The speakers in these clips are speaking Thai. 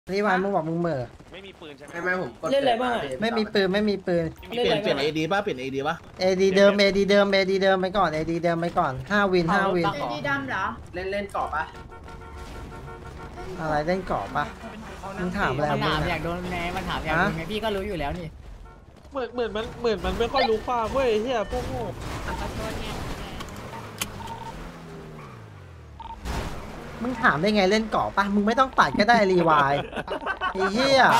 รีวานมึงบอกมึงเหม่อไม่มีปืนใช่ไหมไม่ผมกดเล่นอะไรบ้างอะไม่มีปืนไม่มีปืนเล่นอะไรเปลี่ยนบ้างเอดีป่ะเปลี่ยนเอดีป่ะเอดีเดิมเอดีเดิมเอดีเดิมไปก่อนเอดีเดิมไปก่อน5 วิน5 วินดีดำเหรอเล่นเกาะปะอะไรเล่นเกาะปะมึงถามอะไรมันมึถาง มออะยากโดนไงมันถามอยากโดนไงพี่ก็รู้อยู่แล้วนี่เหมือนมันไม่ค่อยรู้ความเว้ยเฮียพวกโง่มึงถามได้ไงเล่นเกาะปะมึงไม่ต้องปัดก็ได้รีวายไอ้เหี้ย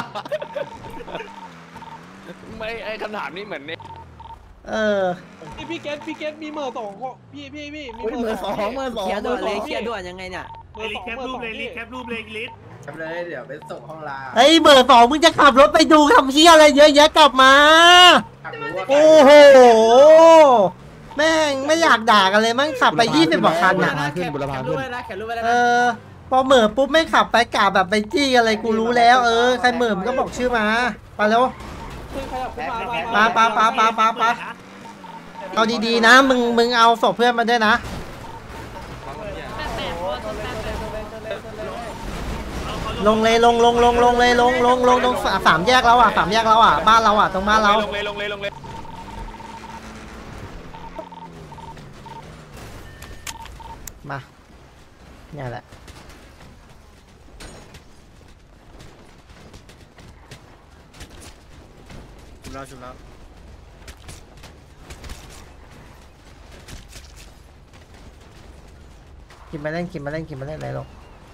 ไม่ไอ้คำถามนี้เหมือนเนี่ยเออพี่เกตมีเมอร์2ข้อพี่มีเฮ้ยเมมืออร์สสอองงมือสองเคลียร์ด่วนเลยเคเคลีลียยร์ร์ด่ด่ววน นยังไงเนี่ยแคปรูปเลยลิสแคปรูปเลยทำเลยเดี๋ยวไปส่งห้องลาเฮ้ยเบอร์2มึงจะขับรถไปดูทำเหี้ยอะไรเยอะแยะกลับมาอยากรู้ว่าโอ้โหแม่งไม่อยากด่ากันเลยมั้งขับไป20กว่าคันอ่ะขึ้นบุรพาขึ้นเออพอเหม่อปุ๊บไม่ขับไปกาแบบไปจี้อะไรกูรู้แล้วใครเหม่อมึงก็บอกชื่อมาไปแล้วขึ้นขยับขึ้นมาปาเอาดีๆนะมึงเอาศพเพื่อนมาด้วยนะลงเลยลงเลยลงตรงสามแยกแล้วอ่ะสามแยกแล้วอ่ะบ้านเราอ่ะตรงบ้านเราลงเลยมาเนี่ยแหละชุบแล้วกินมาเล่นอะไรหรอก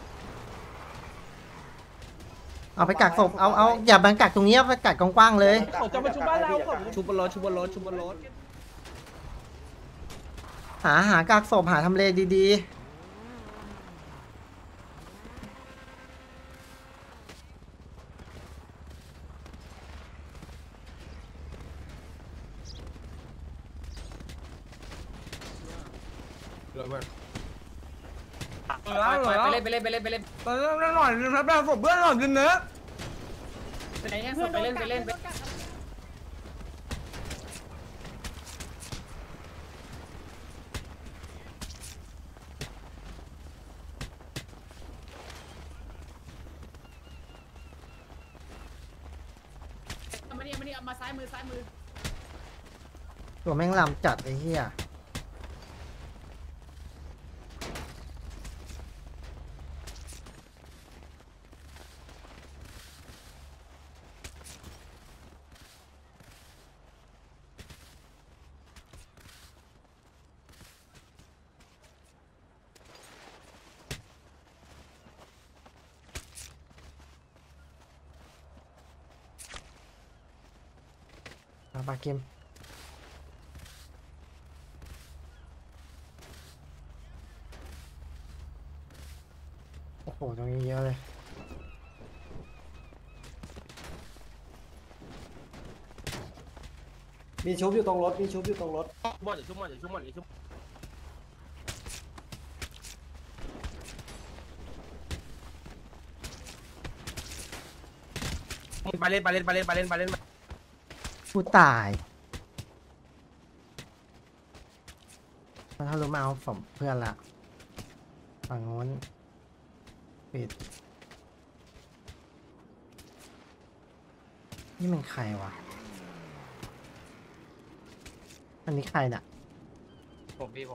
เอาไปกักศพเอาอย่าบังกักตรงนี้ไปกักกว้างๆเลยเขาจะมาชุบบ้านเราเขาชุบบนรถชุบบนรถชุบบนรถหากักศพหาทำเลดีไปเล่นไปเล่นหน่อยนะครับแบบผมเพื่อนหน่อยนิดนึงไปเล่นๆตัวแม่งลำจัดไอ้เหี้ยปากิมโอ้โหตรงนี้เยอะเลยมีชุบอยู่ตรงรถชุบหมดชุบไปเล่นผู้ตายมันทะลุมาเอาผมเพื่อนละฝั่งโน้นปิดนี่มันใครวะอันนี้ใครน่ะผมพี่ผม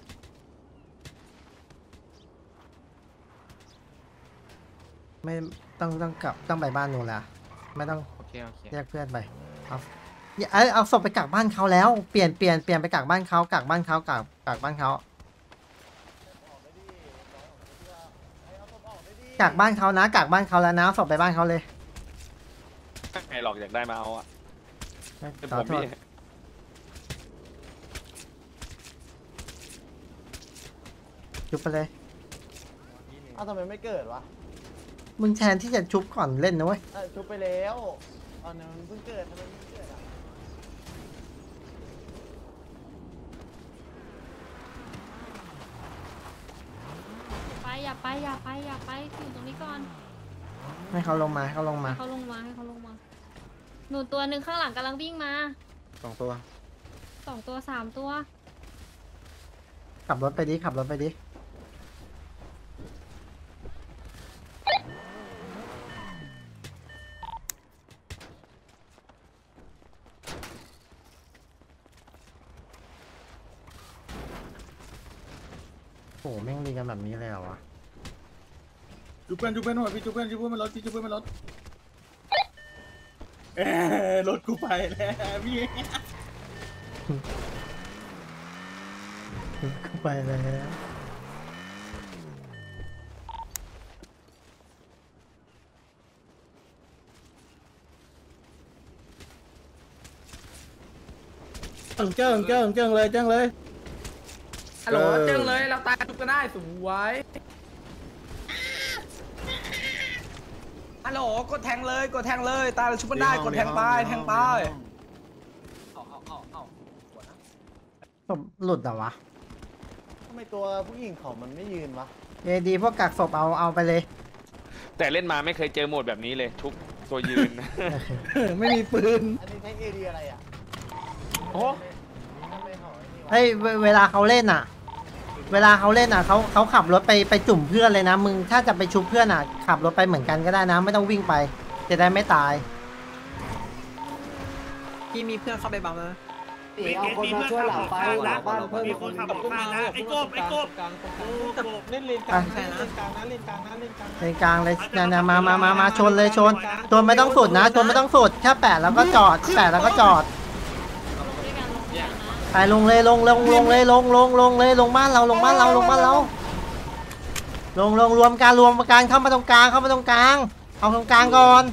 ไม่ต้องกลับต้องไปบ้านนู้นละไม่ต้องโอเคเรียกเพื่อนไปเอาศพไปกักบ้านเขาแล้วเปลี่ยนไปกักบ้านเขากักบ้านเขากักบ้านเขากักบ้านเขานะกักบ้านเขาแล้วนะเอาศพไปบ้านเขาเลยไอ้หลอกอยากได้มาเอาอ่ะเป็นขผอมโทษพี่ชุบไปเลยอ้าวทำไมไม่เกิดวะมึงแทนที่จะชุบก่อนเล่นนะเว้ยชุบไปแล้วตอนนั้นเพิ่งเกิดทำไมไม่เกิดอ่ะอย่าไปอยู่ตรงนี้ก่อนให้เขาลงมาให้เขาลงมาหนูตัวหนึ่งข้างหลังกำลังวิ่งมา 2 ตัว 2 ตัว 3 ตัวขับรถไปดิแม่งรีกันแบบนี้เลยเหรอวะจุบเพื่อนหน่อยพี่จุบเพื่อนมันรถพี่จุบเพื่อนมันรถรถกูไปแล้วพี่ก็ไปแล้วเจิงเลยฮัลโหลเจิงเลยเราตายทุกกันได้สวยฮัลโหลกดแทงเลยตายเราชุบมันได้กดแทงไปเอาศพหลุดเหรอวะทำไมตัวผู้หญิงเขามันไม่ยืนวะดีพวกกักศพเอาไปเลยแต่เล่นมาไม่เคยเจอโหมดแบบนี้เลยทุกตัวยืนไม่มีปืนอันนี้ใช้เอดีอะไรอ่ะโอ้ทำไมเขาไอ้นี่วะเฮ้ยเวลาเขาเล่นอ่ะเขาขับรถไปจุ่มเพื่อนเลยนะมึงถ้าจะไปชุบเพื่อนอ่ะขับรถไปเหมือนกันก็ได้นะไม่ต้องวิ่งไปจะได้ไม่ตายพี่มีเพื่อนเข้าไปบังนะเอาคนมาช่วยหลังไฟหลังบ้านเพิ่มมีคนขับออกมานะไอ้กบกลางเล่นเลนกลางเล่นกลางนะเล่นกลางนะเล่นกลางนะในกลางเลยเนี่ยมาชนเลยชนไม่ต้องสุดนะชนไม่ต้องสุดแค่แปะแล้วก็จอดลงด้วยกันไปลงเลยลงเลยลงบ้านเราลงรวมกันเข้ามาตรงกลางเอาตรงกลางก่อน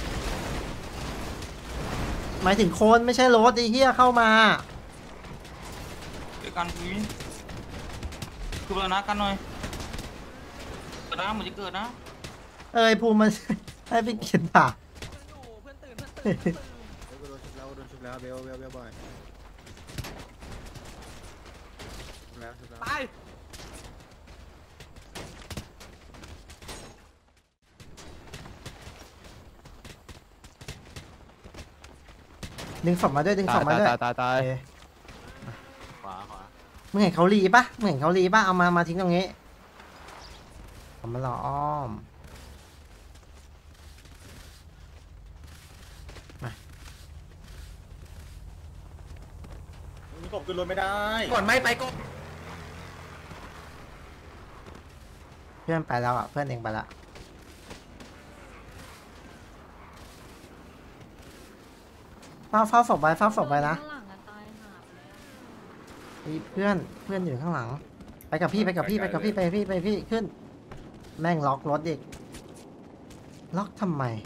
หมายถึงคนไม่ใช่รถไอ้เหี้ยเข้ามากันคือนะกันหน่อยนะเหมือนจะเกิดนะเอ้ยภูมิมัน ให้ไปเขียนปากโดนชุบแล้วเบลบ่อยตายดึงศพมาด้วยตายขวามึงเห็นเขารีปะเอามาทิ้งตรงนี้เอามารออ้อมกบขึ้นรถไม่ได้ก่อนไม่ไปก็เพื่อนไปแล้วอ่ะเพื่อนเองไปละเฝ้าศพไว้นะข้างหลังอะตายหาบเลยอะมีเพื่อนอยู่ข้างหลังไปกับพี่ขึ้นแม่งล็อกรถอีกล็อกทำไม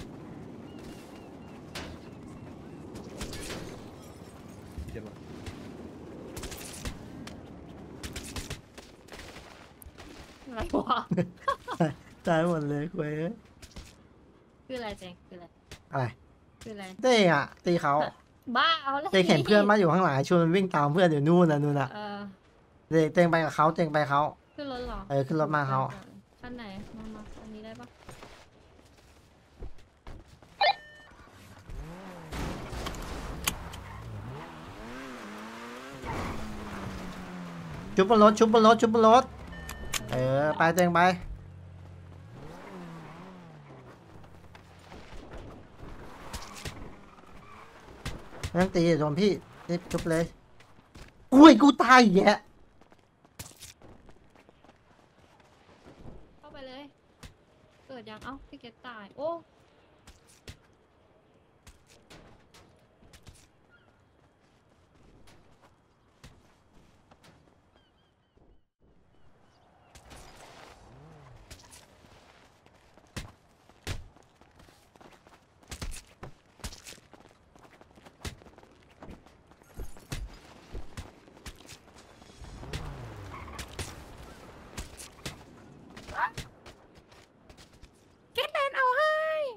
อะไรวะตายหมดเลยคุยคืออะไรเจ๊คืออะไรอะไรคืออะไรเต้อ่ะตีเขาบ้าเอาเลยเต้เห็นเพื่อนมาอยู่ข้างหลังชวนมันวิ่งตามเพื่อนอยู่นู่นน่ะ เต้งไปกับเขาขึ้นรถเหรอขึ้นรถมาเขาคันไหนมาคันนี้ได้ปะชุบบนรถไปเต้งไปไม่ต้องตีโดนพี่รีบชุบเลยอุ้ยกูตายแยะเข้าไปเลยเกิดยังเอ้าพี่เกตตายโอ้เกตแลนเอาให้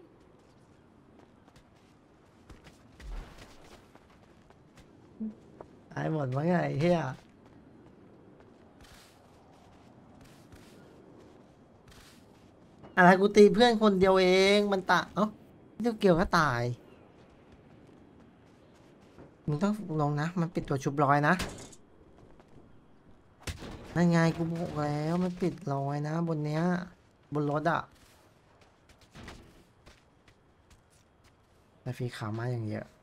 ตายหมดมั้งไงเฮียอะไรกูตีเพื่อนคนเดียวเองมันตะเกี่ยวก็ตายมึงต้องลงนะมันปิดตัวชุบรอยนะนั่นไงกูบอกแล้วมันปิดรอยนะบนเนี้ยบนรถอะแต่ฟีขาวมาอย่างเยอะ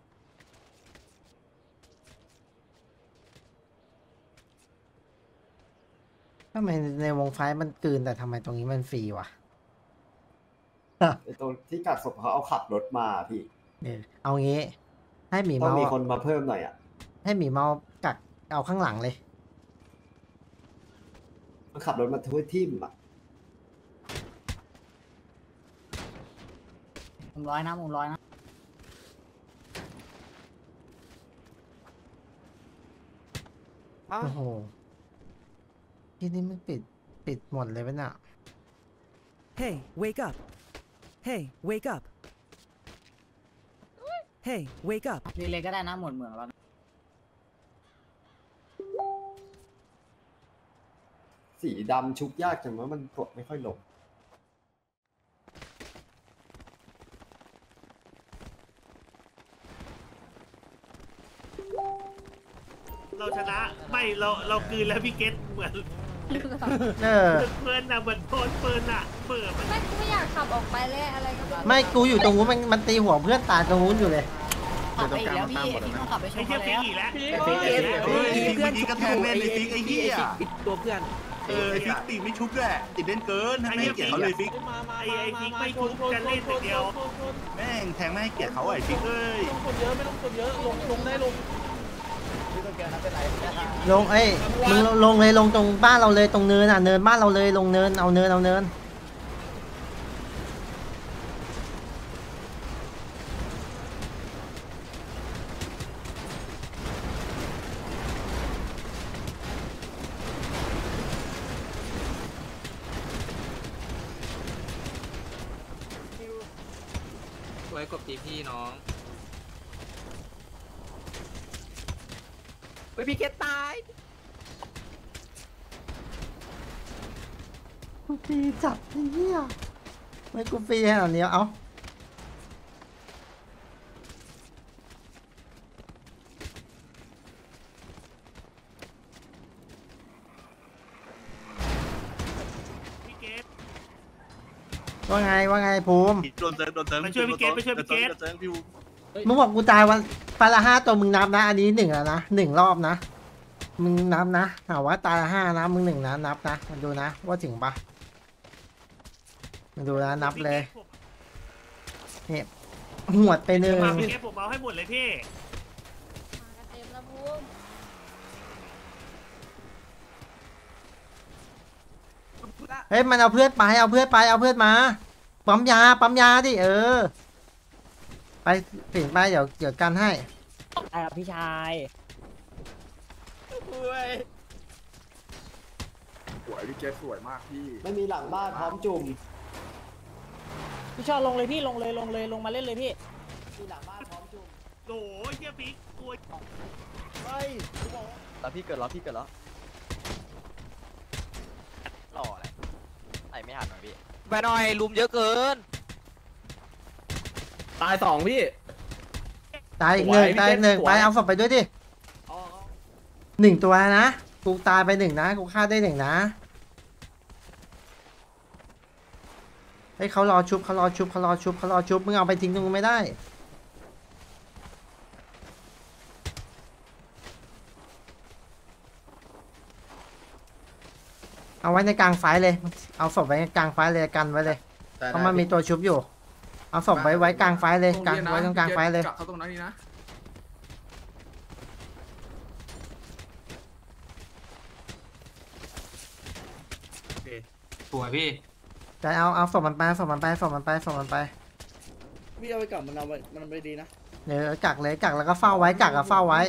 ทำไมในวงไฟมันกลืนแต่ทำไมตรงนี้มันฟรีวะไอ้ตรงที่กักศพเขาเอาขับรถมาพี่เอางี้ ให้หมีต้องเมามีอะคนมาเพิ่มหน่อยอ่ะให้หมีเมากักเอาข้างหลังเลยมันขับรถมาทุ่ทิ่มอ่ะมุมร้อยนะมุมร้อยนะโอ้โหที่นี่มันปิดหมดเลยปะเนี่ย Hey, wake up. Hey, wake up. Hey, wake up. รีเลยก็ได้นะหมดเมืองแล้วสีดำชุบยากจังว่ามันกดไม่ค่อยลงเราชนะไม่เราคืนแล้วพี่เกตเหมือนเออเฟิร์นอะเหมือนโพนเฟิร์นอะเปิดมันไม่กูไม่อยากขับออกไปเลยอะไรก็ได้ไม่กูอยู่ตรงนู้นมันตีหัวเพื่อนตายตรงนู้นอยู่เลยขับไปอีกแล้วพี่พี่ต้องขับไปชไอ้นเหี้ยเขาฟิแล้กวอีกแล้วเพื่อนกระแทงเล่นไอ้ฟิกไอ้เหี้ยตัวเพื่อนไอ้ฟิกติไม่ชุบด้วยติดเล่นเกินให้เกียรติเขาเลยฟิกไอ้ฟิกไม่ชุบจะเล่นแต่เดียวแม่งแทงไม่ให้เกียรติเขาไอ้ฟิกเอ้ยไม่ต้องกดเยอะไม่ต้องกดเยอะลงได้ลงลงมึงลงเลยลงตรงบ้านเราเลยตรงเนินเนินบ้านเราเลยลงเนินเอาเนินไว้กบตีพี่น้องพี่เกตตายกูฟรีจัดไอ้เหี้ยไม่กูฟรีขนาดนี้เอาว่าไงภูมิโดนเติมมาช่วยพี่เกตไปช่วยพี่เกตมึงบอกกูตายวันละ5ตัวมึงนับนะอันนี้1แล้วนะ1รอบนะมึงนับนะหาว่าตายละ5นะมึง1นะนับนะมันดูนะว่าถึงปะมันดูนะนับเลยเนี่ยหวดไปหนึ่งมาพี่เกตผมเอาให้หมดเลยพี่มากันเต็มแล้วบูมเฮ้ยมันเอาเพื่อนไปเอาเพื่อนมาปั๊มยาดิไปถึงไปเดี๋ยวกันให้ครับพี่ชายสวยพี่เกตสวยมากพี่ไม่มีหลังบ้านพร้อมจุ่มพี่ชอบลงเลยพี่ลงมาเล่นเลยพี่มีหลังบ้านพร้อมจุ่มโหเหี้ยฟิกตัวแล้วพี่เกิดแล้วหล่ออะไรไอ้ไม่หันหน่อยพี่ไปหน่อยลุมเยอะเกินตาย2พี่ตายอีกหนึ่งไปเอาศพไปด้วยดิ1ตัวนะกูตายไป1นะกูฆ่าได้1นะเฮ้ยเขารอชุบมึงเอาไปทิ้งตรงนู้นไม่ได้เอาไว้ในกลางไฟเลยเอาศพไว้ในกลางไฟเลยกันไว้เลยเพราะมันมีตัวชุบอยู่เอาศพไว้กลางไฟเลยกลางไว้ตรงกลางไฟเลยกลับเข้าตรงนั้นนี่นะสวยพี่จะเอาศพมันไปพี่เอาไปกลับมันไปดีนะเดี๋ยวกักแล้วก็เฝ้าไว้กักกับเฝ้าไว้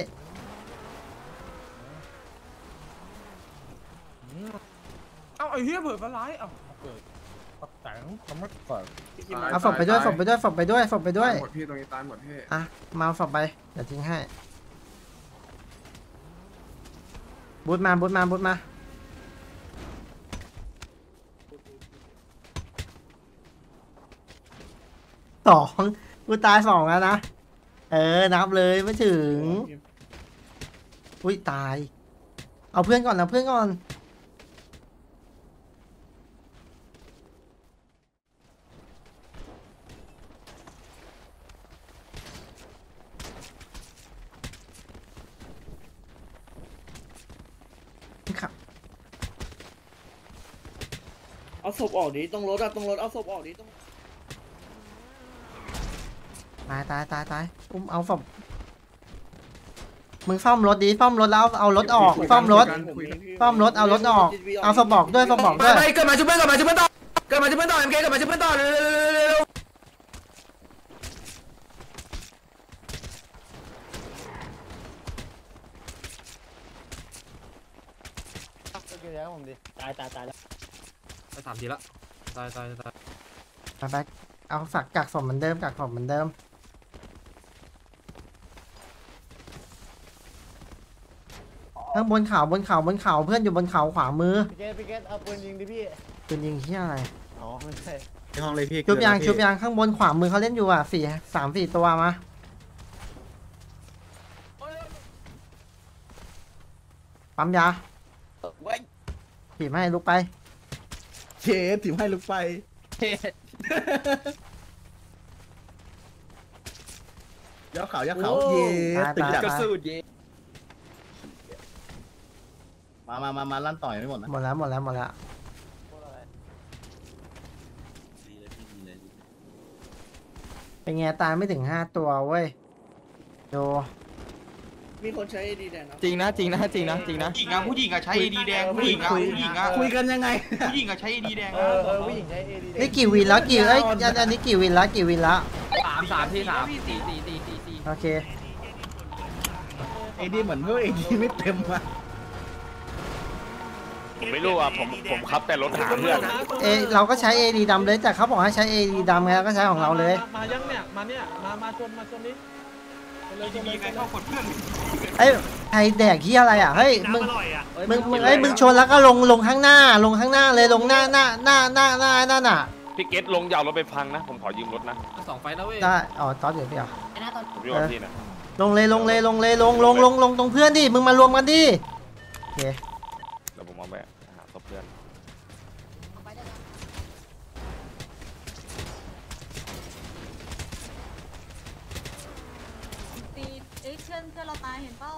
เอาไอ้เหี้ยเปิดฟ้าร้ายเอาเอาศพไปด้วยหมดพี่ตรงนี้ตายหมดพี่อ่ะมาเอาศพไปเดี๋ยวทิ้งให้บูทมา2กูตาย2แล้วนะนับเลยไม่ถึงอุ้ยตายเอาเพื่อนก่อนครับเอาศพออกดิตรงรถอะตรงรถเอาศพออกดิตรงตายอุ้มเอาศพมึงซ่อมรถดิซ่อมรถแล้วเอารถออกซ่อมรถเอารถออกเอาศพบอกด้วยศพบอกด้วยเกิดมาชุบเพื่อนต่อเอ็มเคเกิดมาชุบเพื่อนต่อเร็วตายแล้วไป3 ทีละตายไปเอาสักกักศพเหมือนเดิมกักศพเหมือนเดิมข้างบนเขาเพื่อนอยู่บนเขาขวามือพี่เกตเอาปืนยิงดิพี่ปืนยิงที่อะไรอ๋อไม่ใช่ห้องเลยพี่ชุบยางข้างบนขวามือเขาเล่นอยู่อ่ะ3-4 ตัวมาปั๊มยาถีบให้ลุกไปเชฟถิ่มให้ลุกไปยักษ์เขาเย่ตึงจับกระสุนมาลั่นต่อยไม่หมดนะหมดแล้วเป็นไงตายไม่ถึง5 ตัวเว้ยดูมีคนใช้ดีแดงนะจริงนะผู้หญิงอะใช้ดีแดงผู้หญิงอะคุยกันยังไงผู้หญิงอะใช้ดีแดงผู้หญิงใช้ดีแดงนี่กี่วินแล้วอันนี้กี่วินแล้ว 3 ที่โอเคเอดีเหมือนเพื่อเอดีไม่เต็มอ่ะผมไม่รู้อ่ะผมขับแต่รถหาเพื่อนเราก็ใช้ AD ดำเลยแต่เขาบอกให้ใช้ AD ดำไงเราก็ใช้ของเราเลยมายังเนี่ยมาชนนี้เลยเข้ากดเพื่อนไอ้แดกที่อะไรอ่ะเฮ้ยมึงชนแล้วก็ลงข้างหน้าเลยลงหน้าน่ะพี่เกตลงยาวรถไปพังนะผมขอยืมรถนะ 2 ไฟแล้วเว้ยได้ต๊อดเดี๋ยวพี่เอาผมอยู่กับพี่นะลงตรงเพื่อนดิมึงมารวมกันดิโอเคเดี๋ยวผมเอาไปหาศพเพื่อนเพื่อนเราตายเห็นเป้า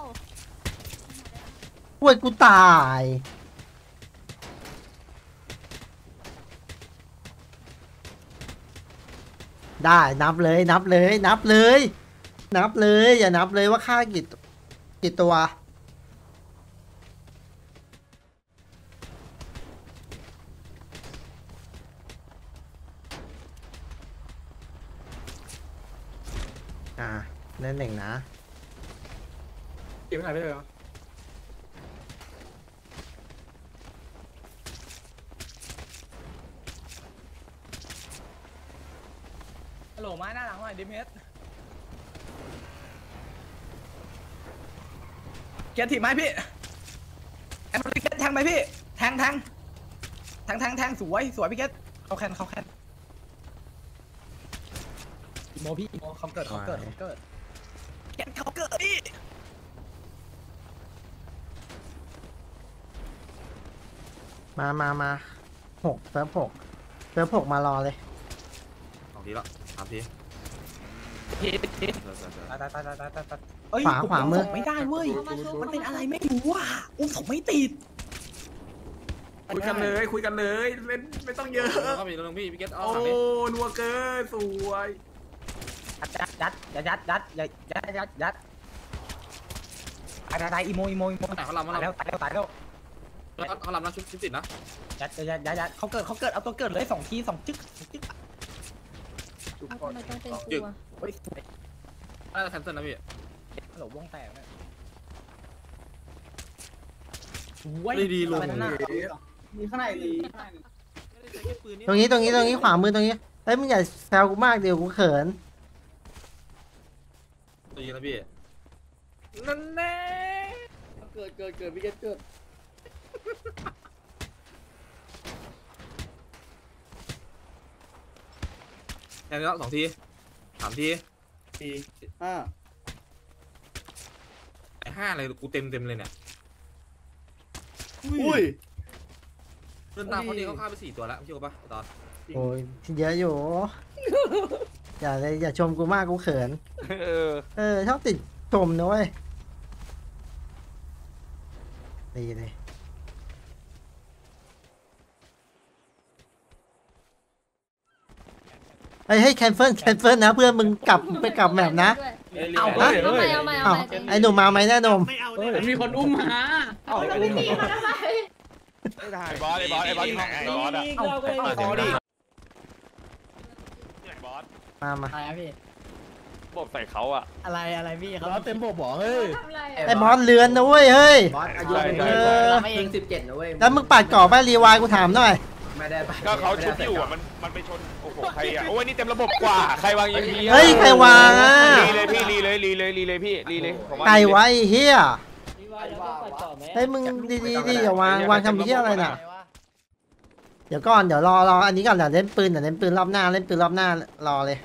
ปวดกูตายได้นับเลยอย่านับเลยว่าฆ่ากี่ตัวเล่น1 นะเก็บไปไหนไปเลยเหรอฮัลโหลไม้หน้าหลังหน่อยดิเมสเกียร์ถีบไหมพี่แอมพี่เกตแทงไหมพี่แทงสวยพี่เกตเขาแคนอีโมเขาเกิดเกตเขาเกิดพี่มา6เซิร์ฟ6มารอเลย 2 ทีละ3 ทีขวามือไม่ได้เว้ยมันเป็นอะไรไม่รู้อ่ะอุ้มศพไม่ติดคุยกันเลยเล่นไม่ต้องเยอะเข้าไปตรงพี่เกตเอานัวเกินสวยยัดตายอีโมแต่เขาลำมาตายแล้วเขาลำนะชุบติดนะยัดเขาเกิดเอาตัวเกิดเลย2 ที 2 จึ๊กทำไมต้องเป็นกูอ่ะเฮ้ยน่าจะแคนเซิลนะพี่ฮัลโหลวงแตกเนี่ยดีลงมีข้างในดีตรงนี้ขวามือตรงนี้เฮ้ยมึงอย่าแซวกูมากเดี๋ยวกูเขินดีนะพี่นั่นแน่เกิดพี่เกตเกิดแค่นี้แล้ว2 ที 3 ที 5 ไอ้5อะไรกูเต็มเลยเนี่ยอุ้ยเรื่องตามคนนี้เขาฆ่าไป4 ตัวแล้วไม่ใช่ป่ะตอนโอ้ยเยอะอยู่ อย่าชมกูมากกูเขินชอบติดชมนะเว้ยดีเลยให้แคนเซิลนะเพื่อนมึงกลับไปกลับแบบนะเอาใหม่เอาใหม่เอาใหม่ไอ้หนุ่มมาไหมแน่นมไม่เอาได้มีคนอุ้มมาเอาแล้วไม่มีมาทำไมไอ้บอสอยู่ไหนไอ้บอสอะบอสมาอะไรพี่บอกใส่เขาอะอะไรพี่เขาเต็มบกบอกเฮ้ยทำไรไอ้บอสเลือนนะเว้ยเฮ้ยบอสอายุไม่เอง 17นะเว้ยแล้วมึงปัดก่อป้ารีวายกูถามหน่อยไม่ได้ไปก็เขาชุบอยู่อะมันไปชนโอ้โหใครอะโอ้ยนี่เต็มระบบกว่าใครวางยิงพีเฮ้ยใครวางอ่ะรีเลยพี่รีเลยพี่รีเลยผมว่าไก่ไว้เฮียเฮ้ยมึงดีดิอย่าวางทำเฮียอะไรน่ะเดี๋ยวก่อนเดี๋ยวรออันนี้ก่อนเดี๋ยวเล่นปืนรอบหน้ารอเลย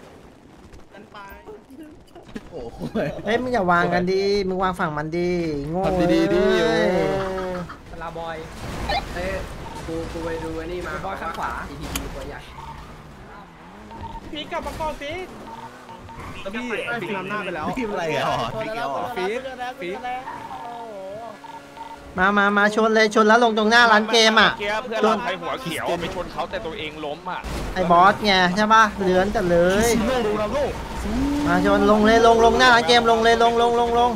โอ้โหเฮ้ยมึงอย่าวางกันดิมึงวางฝั่งมันดิโง่ทำดีๆดิเว้ยลาบอยเอ้กูไปดูไอ้นี่มาบอยข้างขวา ETP ตัวใหญ่พี่กลับมาก่อนพี่พี่ฟิล์มนำหน้าไปแล้วพี่อะไรอ่ะฟีดฟีดมาชนเลยชนแล้วลงตรงหน้าร้านเกมอ่ะเมื่อกี้เพื่อนเราใครหัวเขียวไปชนเขาแต่ตัวเองล้มอ่ะไอ้บอสไงใช่ป่ะเลือนจัดเลย มาชนลงเลยลงหน้าร้านเกมลงเลยลง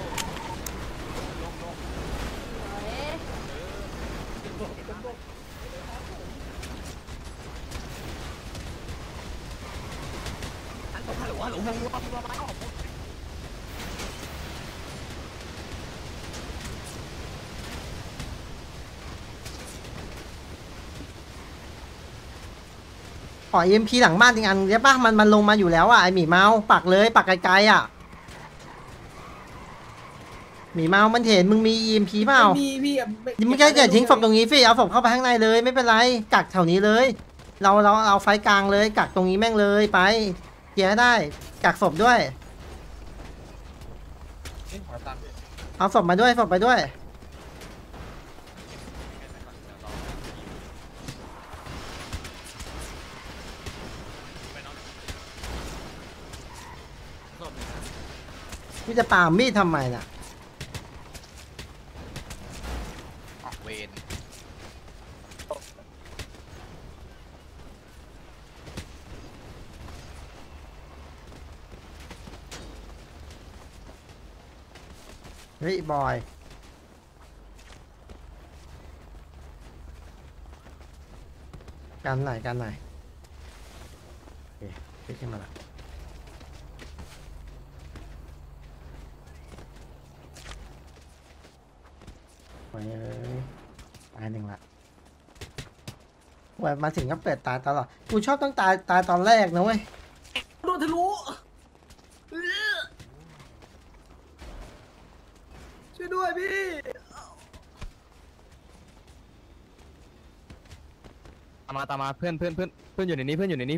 ขอ EMP หลังบ้านจริงอันใช่ปะมันลงมาอยู่แล้วอ่ะไอหมีเมาปักเลยปักไกลๆอ่ะหมีเมามันเห็นมึงมี EMP เปล่ามึงแค่อย่าทิ้งศพตรงนี้สิเอาศพเข้าไปข้างในเลยไม่เป็นไรกักแถวนี้เลยเราไฟกลางเลยกักตรงนี้แม่งเลยไปเกียร์ได้กักศพด้วยเอาศพมาด้วยศพไปด้วยพี่จะปามีดทำไมน่ะเวนเฮ้ยบอยกันหน่อยโอเคขึ้นมาละโอ้ยตายหนึ่งละว่ามาถึงก็เปิดตาตลอดกูชอบต้องตายตอนแรกนะเว้ยโดนทะลุช่วยด้วยพี่ตามมาเพื่อนอยู่ในนี้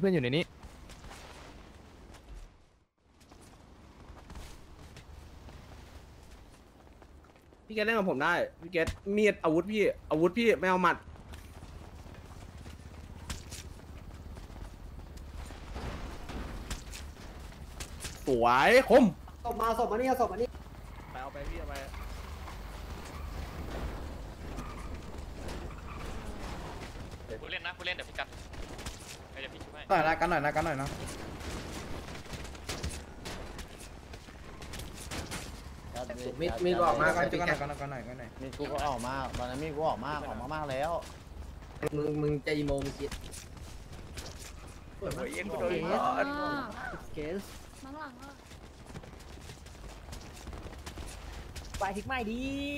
พี่เกตเล่นกับผมได้พี่เกตมีดอาวุธพี่ไม่เอาหมัดสวยคมศพมานี่ไปเอาไปพี่เอาไปกูเล่นเดี๋ยวพี่กันเดี๋ยวพี่ช่วยหน่อยนะกันหน่อยนะมีออกมาก่อนกันหน่อยมีกูก็ออกมาตอนนั้นมีกูออกมากแล้วมึงใจโมงคิดเกสข้างหลังอ่ะไปทิกไม่ดี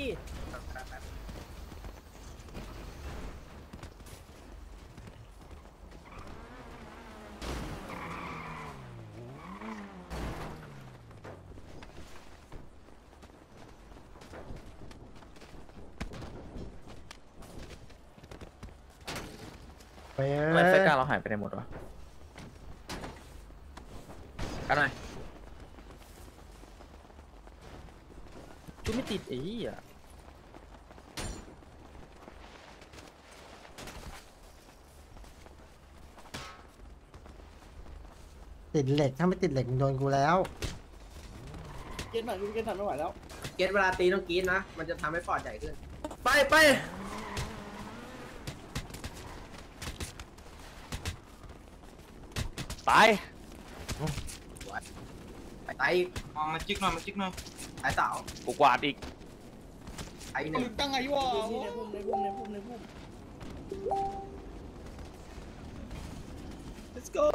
ไปเอ้ทำไมไฟยกลางเราหายไปไหนหมดวะกันหน่อยชุดไม่ติดอ่ะติดเหล็กถ้าไม่ติดเหล็กมึงโดนกูแล้วเก็ตหน่อยไม่ไหวแล้วเกตเวลาตีต้องกรีดนะ มันจะทำให้ปอดใหญ่ขึ้นไปไตายไปมาจิ๊กหน่อยมาจิ๊กหน่อยไอ้สาวกูกวาดอีกไอ้หนึ่งตั้งไงวะในพุ่มในพุ่มในพุ่มในพุ่ม let's go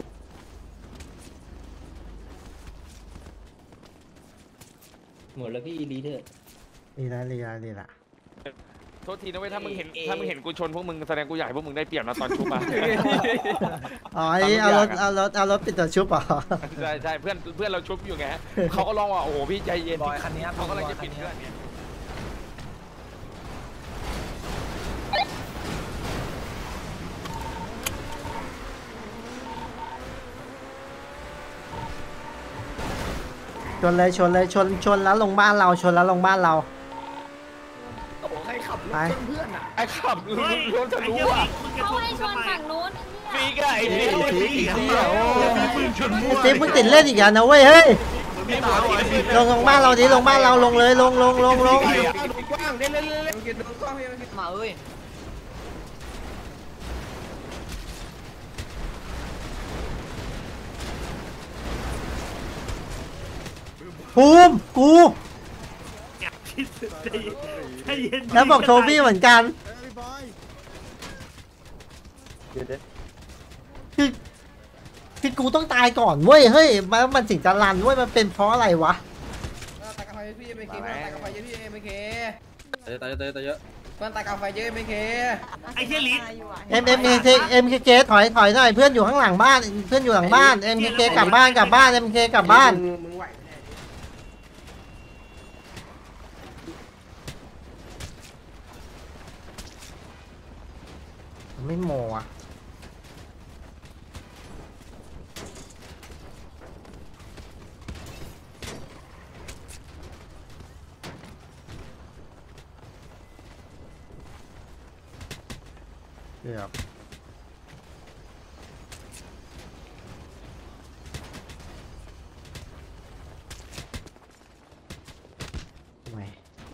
หมดแล้วพี่ดีเถอะดีละดีละดีละโทษทีนะเว้ยถ้ามึงเห็นกูชนพวกมึงแสดงกูอยากให้พวกมึงได้เปรียบนะตอนชุบมาอ๋อเอารถปิดตัวชุบเหรอใช่เพื่อนเราชุบอยู่ไงเขาก็ร้องว่าโอ้โหพี่ใจเย็นบอยคันนี้เขากำลังจะปิดเพื่อนไงชนเลยชนเลยชนแล้วลงบ้านเราชนแล้วลงบ้านเราโอ้ใครขับรถไปเพื่อนอ่ะไอ้ขับรถจะรู้อ่ะเขาให้ชนฝั่งนู้นฟีกอะไอ้ฟีกติ๊บมึงติดเล่นอีกแล้วนะเว้ยเฮ้ยลงบ้านเราดิลงบ้านเราลงเลยลงกว้างเล่นมาเอ้ยภูมิกูแล้วบอกโทบี้เหมือนกันคือกูต้องตายก่อนเว้ยเฮ้ยมันถึงจะรันเว้ยมันเป็นเพราะอะไรวะตายกับไฟพี่ไม่เคตายกับไฟเยอะพี่ไม่เคตายเยอะเพื่อนตายกับไฟเยอะไม่เคไอ้เชี่ยลิศ MKK ถอยหน่อยเพื่อนอยู่ข้างหลังบ้านเพื่อนอยู่หลังบ้าน MKK กลับบ้าน MK กลับบ้านมึงไหวไม่โมอ่ะเกือบไม่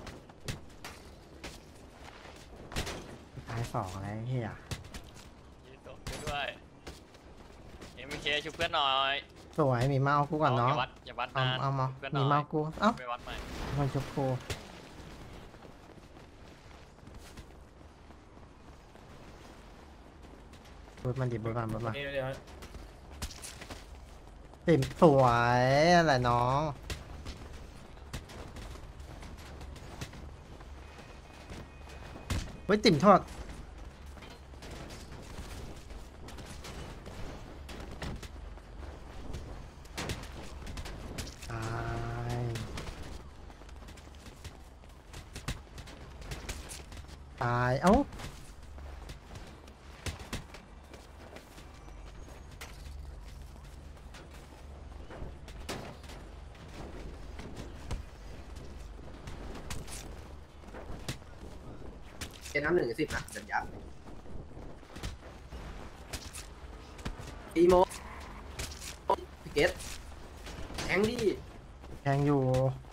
ตายสองอะไรเฮียด้วยเอ็มเคช่วยเพื่อนหน่อยสวยมีเมากูก่อนเนาะอย่าวัดเอามามีเมากูเอ้าไปวัดใหม่มันจะโคเบิร์ดมันดิเบิร์ดมันติ่มสวยอะไรน้องเฮ้ยติ่มทอดตายเอ้าเป็นน้ำ1 10นะสัญญาอีโมพี่เกตแทงดิแทงอยู่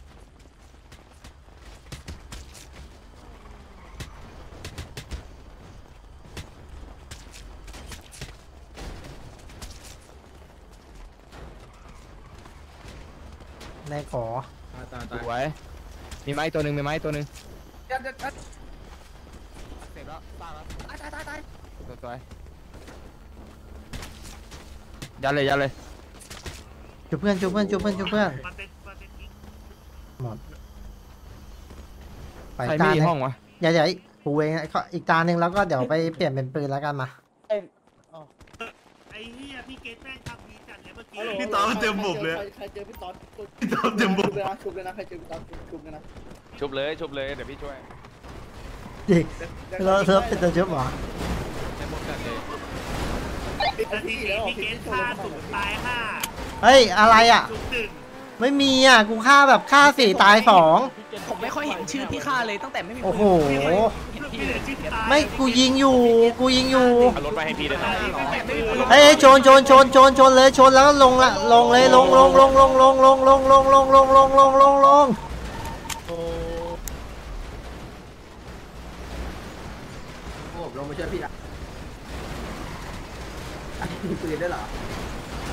ในขอสวยมีไม้ตัวหนึ่งมีไม้ตัวหนึ่งเดี๋ยวเสร็จแล้วตายสวยยัดเลยจุบเพื่อนหมดไปใครตามีหนึ่ห้อง งวะอย่ากูเองอีกตาหนึ่งแล้วก็เดี๋ยวไปเปลี่ยนเป็นปืนแล้วกันมาไอ้เหี้ยพี่เกตแม่งทำดีจัดเลยเมื่อกี้พี่ต๊อบเต็มบุบเลยใครเจอพี่ต๊อดพี่ต๊อบเต็มบุบชุบเลยนะใครเจอพี่ต๊อดชุบเลยนะชุบเลยเดี๋ยวพี่ช่วยจริงเราเป็นตัวชุบเหรอให้หมดกันเลยนาทีนี้พี่เกตฆ่า0ตาย5 เฮ้ยอะไรอ่ะชุบ1 ไม่มีอ่ะกูฆ่าแบบฆ่า4ตาย2 ผมไม่ค่อยเห็นชื่อพี่ค่าเลยตั้งแต่ไม่มีโอ้โหเห็นพี่พี่เหลือชื่อตายไม่กูยิงอยู่เอารถไปให้พี่ด้วยนะเฮ้ยชนเลยชนแล้วลงละลงเลยลงผมลงมาช่วยพี่ละอันนี้มีปืนด้วยเหรอ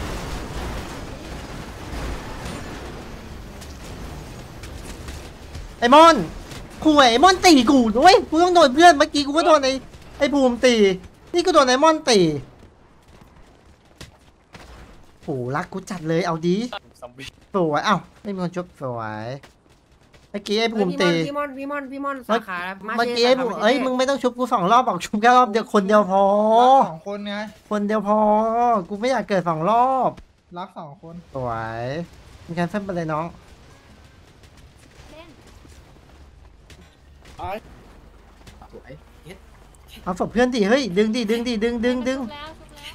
ไอ้มอนขู่ไอ้มอนตีกูด้วยกูต้องโดนเพื่อนเมื่อกี้กูก็โดนไอ้ภูมิตีนี่ก็โดนไอ้มอนตีโหรักกูจัดเลยเอาดีสวยเอ้าไม่มีคนชุบสวยเมื่อกี้ไอ้ภูมิตีพี่มอนสาขาเมื่อกี้ไอ้ภูมิเอ้ยมึงไม่ต้องชุบกู2 รอบบอกชุบแค่รอบเดียวคนเดียวพอ 2 คนไงคนเดียวพอกูไม่อยากเกิด2 รอบรัก2 คนสวยมีการเส้นไปเลยน้องเล่นเอาศพเพื่อนดิเฮ้ยดึงดิดึงดิดึงชุบแล้วชุบแล้ว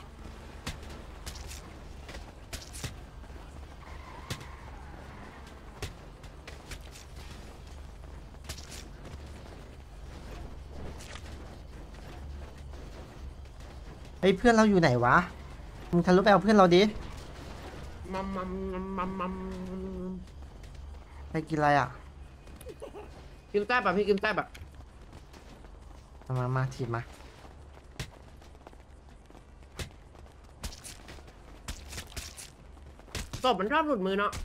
เฮ้ยเพื่อนเราอยู่ไหนวะมึงทะลุไปเอาเพื่อนเราดิไปกินอะไรอ่ะกินแต้บแบบพี่กินแต้บแบบมาถีบมาศพมันชอบหลุดมือเนาะ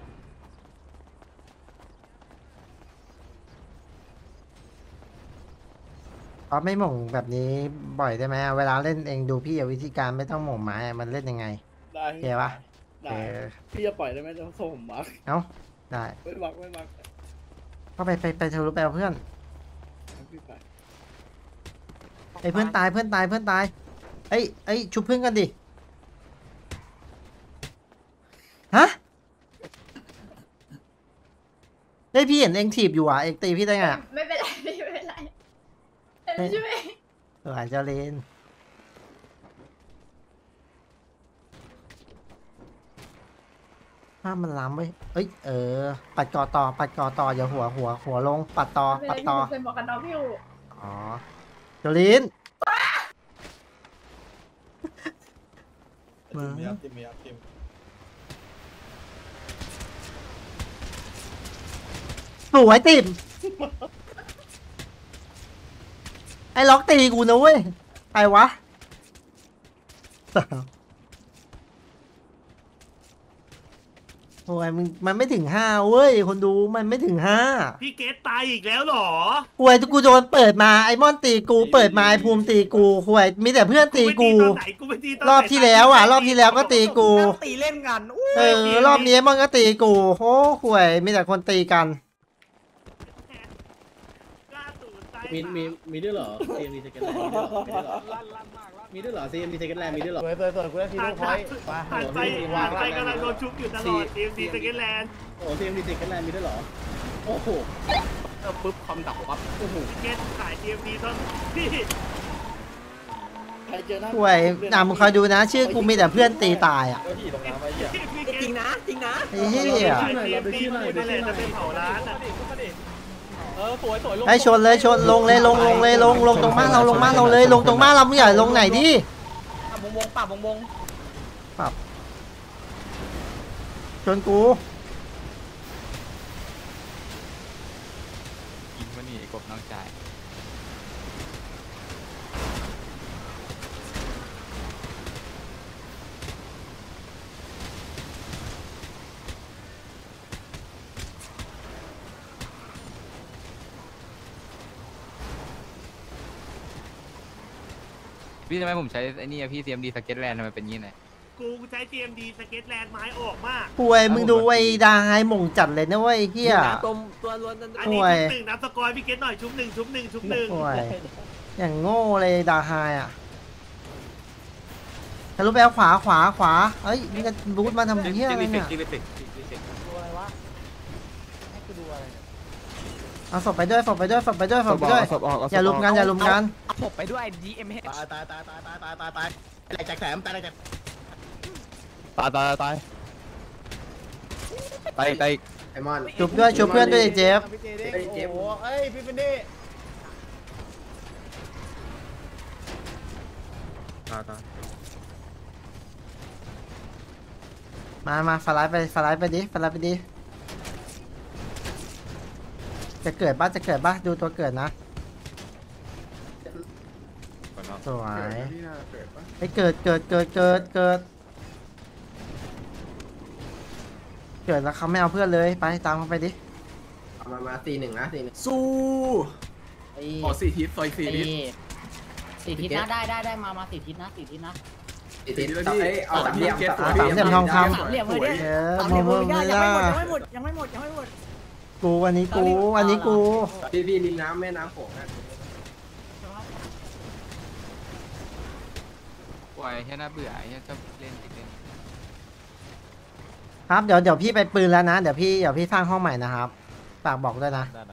ป๊อปไม่หม่งแบบนี้บ่อยได้ไหมเวลาเล่นเองดูพี่วิธีการไม่ต้องหม่งไม้มันเล่นยังไงได้โอเคปะได้พี่จะปล่อยได้ไหมต้องส่งผมมาร์คเอ้าได้ไม่บักไม่บักเข้าไปทะลุไปเอาเพื่อนพี่ไปไอ้เพื่อนตายเอ้ยชุบเพื่อนกันดิฮะเฮ้ยพี่เห็นเองถีบอยู่อ่ะเองตีพี่ได้ไงอะไม่เป็นไรไม่เป็นไรช่วยสวยเจ้าเลนถ้ามันล้ำเว้ยเอ้ยปัดกอต่ออย่าหัวลงปัดต่อเป็นบอกกันน้องพี่อยู่อ๋อเจ้าลินสวยติ่มไอ้ล็อกตีกูนะเว้ยใครวะโอ้ยมันไม่ถึง5เว้ยคนดูมันไม่ถึง5 พี่เกตตายอีกแล้วเหรอหวยกูโดนเปิดมาไอ้มอนตีกูเปิดมาไอ้ภูมิตีกูหวยมีแต่เพื่อนตีกูรอบที่แล้วรอบที่แล้วก็ตีกูตีเล่นกันรอบนี้มอนก็ตีกูโอ้หวยมีแต่คนตีกันมีด้วยเหรอ CMD Second Land มีด้วยเหรอ CMD Second Land มีด้วยเหรอสวยกูได้ทีลูกพอยต์ผ่านไปกำลังโดนชุบอยู่ตลอด CMD Second Land โอ้ CMD Second Land มีด้วยเหรอ โอ้โหปุ๊บคอมดับปั๊บโอ้โหเกตขาย CMD ต้นพี่หวยมึงคอยดูนะชื่อกูมีแต่เพื่อนตีตายอ่ะจริงนะจริงนะไอ้เหี้ยเราไปชื่อหน่อยจะเป็นเผาร้านไอ้ชนเลยชนลงเลยลงตรงบ้านเราลงบ้านเราเลยลงตรงบ้านเราไม่ใหญ่ลงไหนดิวงปรับวงปรับชนกูยิงมานี่ไอ้กบน้องชาย พี่ทำไมผมใช้ไอ้นี่อะพี่ CMD สเก็ตแลนด์ทำไมเป็นงี้ไหนกูใช้ CMD สเก็ตแลนด์ไม้ออกมากป่วยมึงดูไอ้ดาไฮหม่งจัดเลยนะเว้ยเฮียตัวล้วนอันนี้ชุบหนึ่งนับสกอร์พี่เกตหน่อยชุบหนึ่งป่วยอย่างโง่เลยดาไฮอ่ะทะลุไปเอาขวาเฮ้ยนี่ก็รูทมาทำเฮียอะไรเนี่ยเอาศพไปด้วยอย่าลุมกันศพไปด้วย DMH ตายอะไรจากแถมตายอะไรจากตายไอ้มอนชุบเพื่อนด้วยเจฟโอ้เอ้ยพี่เป็นดิมาฟลายไปดิจะเกิดป่ะดูตัวเกิดนะสวยไอ้เกิดแล้วเขาไม่เอาเพื่อนเลยไปตามเขาไปดิมา4-1นะ4-1 สู้ขอ4 ทิศซอย4 ทิศ 4 ทิศนะได้มา4 ทิศนะ4 ทิศนะ4 ทิศแล้วพี่เอา3 เหลี่ยมเก็ตสวยสามเหลี่ยมทองคำ 3 เหลี่ยมเลยเออมึงไม่ล่ะยังไม่หมดกูอันนี้กูพี่ริมน้ำแม่น้ำโขงนะปล่อยแค่น่าเบื่อแค่ชอบเล่นติดเล่นครับเดี๋ยวพี่ไปปืนแล้วนะเดี๋ยวพี่สร้างห้องใหม่นะครับฝากบอกด้วยนะ